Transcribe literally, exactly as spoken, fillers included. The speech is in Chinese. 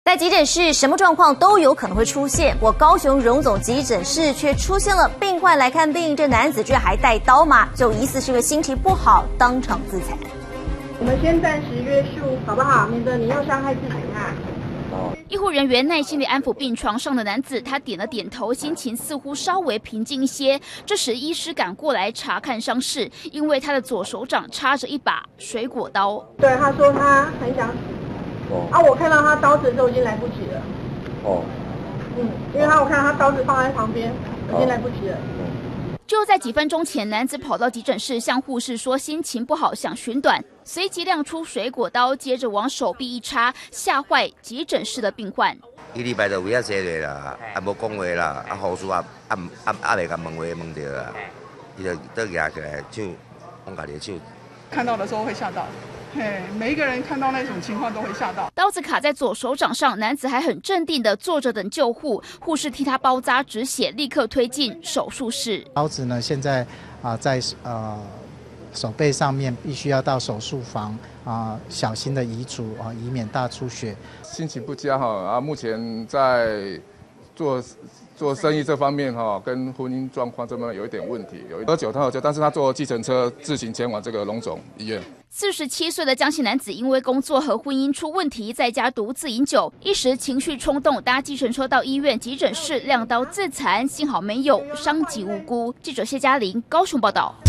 在急诊室，什么状况都有可能会出现。不过高雄荣总急诊室却出现了病患来看病，这男子居然还带刀嘛，就疑似是因为心情不好，当场自残。 我们先暂时约束，好不好？免得你又伤害自己啊。 医护人员耐心地安抚病床上的男子，他点了点头，心情似乎稍微平静一些。这时，医师赶过来查看伤势，因为他的左手掌插着一把水果刀。 对，他说他很想死。哦、啊，我看到他刀子的时候已经来不及了。哦。嗯，因为他我看到他刀子放在旁边，已经来不及了。 就在几分钟前，男子跑到急诊室向护士说心情不好，想寻短，随即亮出水果刀，接着往手臂一插，吓坏急诊室的病患。 伊礼拜就有遐济个啦，啊无讲话啦，啊护士啊啊啊啊未甲问话问到啦，伊就倒举起来手往家己手。 看到的时候会吓到。嘿，每一个人看到那种情况都会吓到。 刀子卡在左手掌上，男子还很镇定地坐着等救护，护士替他包扎止血，立刻推进手术室。 刀子呢，现在啊、呃、在呃手背上面，必须要到手术房啊、呃、小心的移除啊、呃，以免大出血。 心情不佳哈啊，目前在做。做生意这方面哈，跟婚姻状况这边有一点问题，有喝酒他喝酒，但是他坐计程车自行前往这个荣总医院。 四十七岁的江姓男子因为工作和婚姻出问题，在家独自饮酒，一时情绪冲动，搭计程车到医院急诊室亮刀自残，幸好没有伤及无辜。记者谢嘉玲高雄报道。